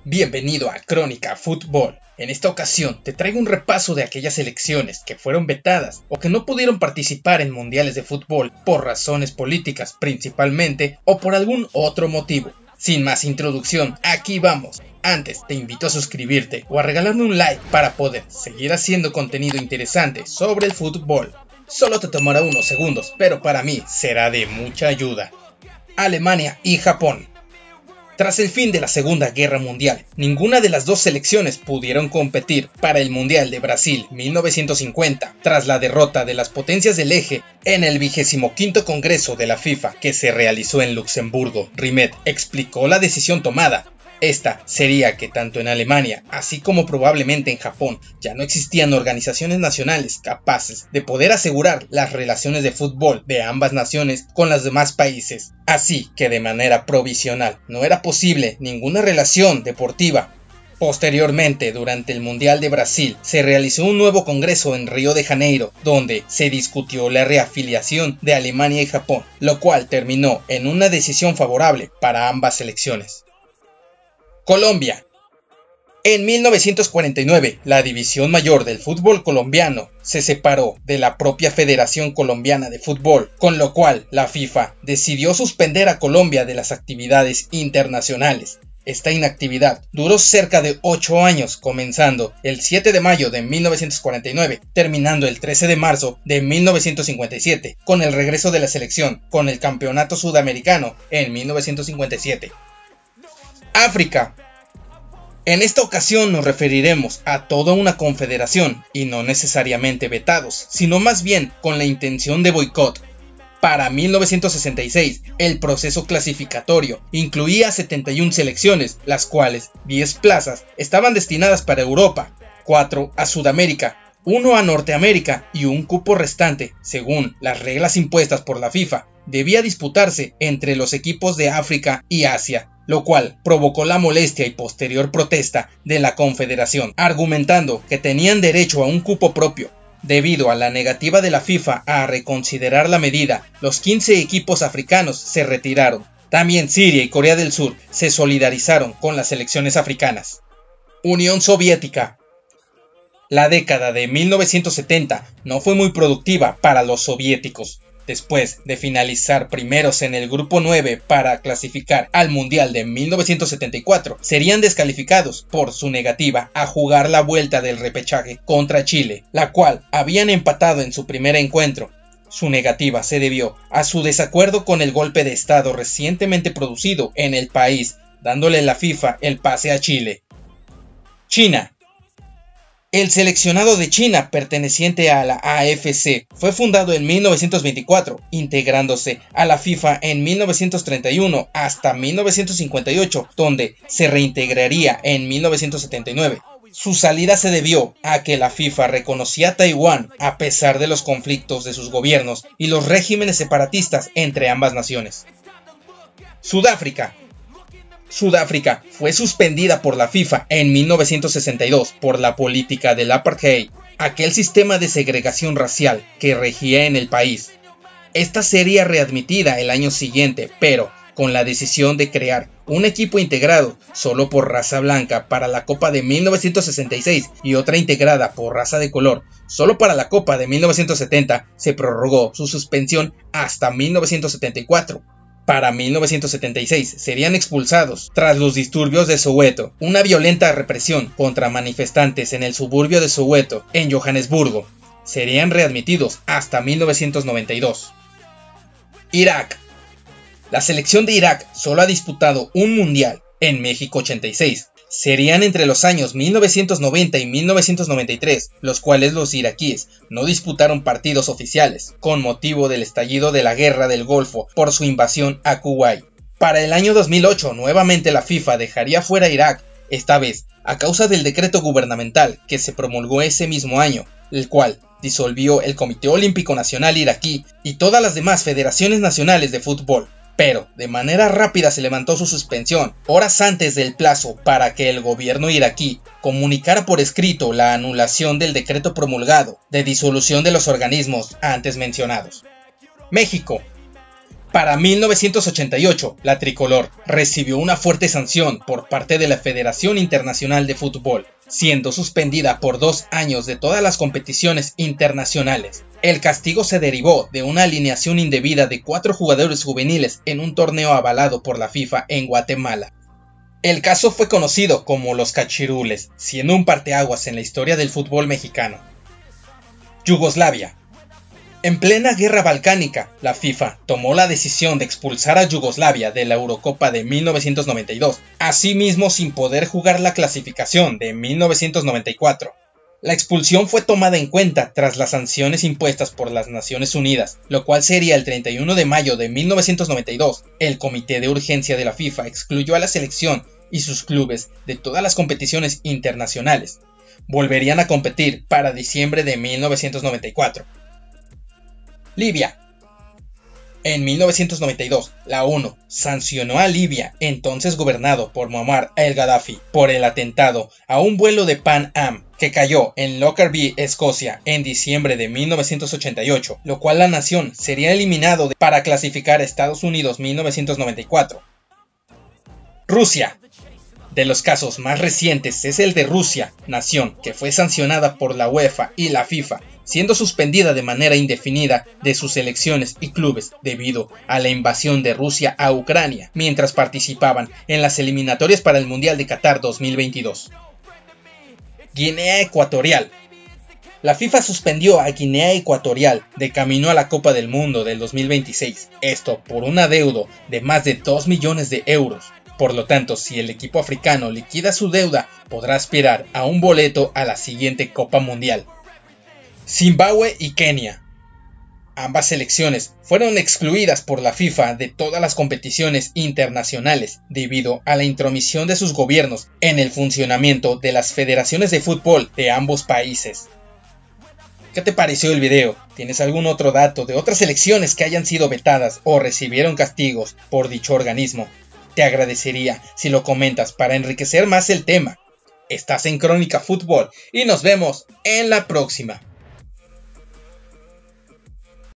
Bienvenido a Crónica Fútbol. En esta ocasión te traigo un repaso de aquellas selecciones que fueron vetadas o que no pudieron participar en mundiales de fútbol por razones políticas principalmente o por algún otro motivo. Sin más introducción, aquí vamos. Antes te invito a suscribirte o a regalarme un like para poder seguir haciendo contenido interesante sobre el fútbol. Solo te tomará unos segundos, pero para mí será de mucha ayuda. Alemania y Japón. Tras el fin de la Segunda Guerra Mundial, ninguna de las dos selecciones pudieron competir para el Mundial de Brasil 1950, tras la derrota de las potencias del eje en el 25º Congreso de la FIFA que se realizó en Luxemburgo. Rimet explicó la decisión tomada. Esta sería que tanto en Alemania, así como probablemente en Japón, ya no existían organizaciones nacionales capaces de poder asegurar las relaciones de fútbol de ambas naciones con los demás países. Así que de manera provisional no era posible ninguna relación deportiva. Posteriormente, durante el Mundial de Brasil, se realizó un nuevo congreso en Río de Janeiro, donde se discutió la reafiliación de Alemania y Japón, lo cual terminó en una decisión favorable para ambas selecciones. Colombia. En 1949, la división mayor del fútbol colombiano se separó de la propia Federación Colombiana de Fútbol, con lo cual la FIFA decidió suspender a Colombia de las actividades internacionales. Esta inactividad duró cerca de 8 años, comenzando el 7 de mayo de 1949, terminando el 13 de marzo de 1957, con el regreso de la selección con el Campeonato Sudamericano en 1957. África. En esta ocasión nos referiremos a toda una confederación y no necesariamente vetados, sino más bien con la intención de boicot. Para 1966, el proceso clasificatorio incluía 71 selecciones, las cuales 10 plazas estaban destinadas para Europa, 4 a Sudamérica, 1 a Norteamérica y un cupo restante, según las reglas impuestas por la FIFA, debía disputarse entre los equipos de África y Asia, lo cual provocó la molestia y posterior protesta de la Confederación, argumentando que tenían derecho a un cupo propio. Debido a la negativa de la FIFA a reconsiderar la medida, los 15 equipos africanos se retiraron. También Siria y Corea del Sur se solidarizaron con las selecciones africanas. Unión Soviética. La década de 1970 no fue muy productiva para los soviéticos. Después de finalizar primeros en el grupo 9 para clasificar al Mundial de 1974, serían descalificados por su negativa a jugar la vuelta del repechaje contra Chile, la cual habían empatado en su primer encuentro. Su negativa se debió a su desacuerdo con el golpe de estado recientemente producido en el país, dándole la FIFA el pase a Chile. China. El seleccionado de China, perteneciente a la AFC, fue fundado en 1924, integrándose a la FIFA en 1931 hasta 1958, donde se reintegraría en 1979. Su salida se debió a que la FIFA reconocía a Taiwán a pesar de los conflictos de sus gobiernos y los regímenes separatistas entre ambas naciones. Sudáfrica. Sudáfrica fue suspendida por la FIFA en 1962 por la política del apartheid, aquel sistema de segregación racial que regía en el país. Esta sería readmitida el año siguiente, pero con la decisión de crear un equipo integrado solo por raza blanca para la Copa de 1966 y otra integrada por raza de color solo para la Copa de 1970, se prorrogó su suspensión hasta 1974. Para 1976 serían expulsados tras los disturbios de Soweto, una violenta represión contra manifestantes en el suburbio de Soweto, en Johannesburgo. Serían readmitidos hasta 1992. Irak. La selección de Irak solo ha disputado un mundial, en México 86. Serían entre los años 1990 y 1993, los cuales los iraquíes no disputaron partidos oficiales, con motivo del estallido de la Guerra del Golfo por su invasión a Kuwait. Para el año 2008, nuevamente la FIFA dejaría fuera a Irak, esta vez a causa del decreto gubernamental que se promulgó ese mismo año, el cual disolvió el Comité Olímpico Nacional iraquí y todas las demás federaciones nacionales de fútbol. Pero de manera rápida se levantó su suspensión, horas antes del plazo para que el gobierno iraquí comunicara por escrito la anulación del decreto promulgado de disolución de los organismos antes mencionados. México. Para 1988, la tricolor recibió una fuerte sanción por parte de la Federación Internacional de Fútbol, siendo suspendida por 2 años de todas las competiciones internacionales. El castigo se derivó de una alineación indebida de 4 jugadores juveniles en un torneo avalado por la FIFA en Guatemala. El caso fue conocido como los cachirules, siendo un parteaguas en la historia del fútbol mexicano. Yugoslavia. En plena guerra balcánica, la FIFA tomó la decisión de expulsar a Yugoslavia de la Eurocopa de 1992, asimismo sin poder jugar la clasificación de 1994. La expulsión fue tomada en cuenta tras las sanciones impuestas por las Naciones Unidas, lo cual sería el 31 de mayo de 1992. El Comité de Urgencia de la FIFA excluyó a la selección y sus clubes de todas las competiciones internacionales. Volverían a competir para diciembre de 1994. Libia. En 1992, la ONU sancionó a Libia, entonces gobernado por Muammar el-Gaddafi, por el atentado a un vuelo de Pan Am que cayó en Lockerbie, Escocia, en diciembre de 1988, lo cual la nación sería eliminado para clasificar a Estados Unidos 1994. Rusia. De los casos más recientes es el de Rusia, nación que fue sancionada por la UEFA y la FIFA, siendo suspendida de manera indefinida de sus selecciones y clubes debido a la invasión de Rusia a Ucrania, mientras participaban en las eliminatorias para el Mundial de Qatar 2022. Guinea Ecuatorial. La FIFA suspendió a Guinea Ecuatorial de camino a la Copa del Mundo del 2026, esto por un adeudo de más de 2 millones de euros. Por lo tanto, si el equipo africano liquida su deuda, podrá aspirar a un boleto a la siguiente Copa Mundial. Zimbabue y Kenia. Ambas selecciones fueron excluidas por la FIFA de todas las competiciones internacionales debido a la intromisión de sus gobiernos en el funcionamiento de las federaciones de fútbol de ambos países. ¿Qué te pareció el video? ¿Tienes algún otro dato de otras selecciones que hayan sido vetadas o recibieron castigos por dicho organismo? Te agradecería si lo comentas para enriquecer más el tema. Estás en Crónica Fútbol y nos vemos en la próxima.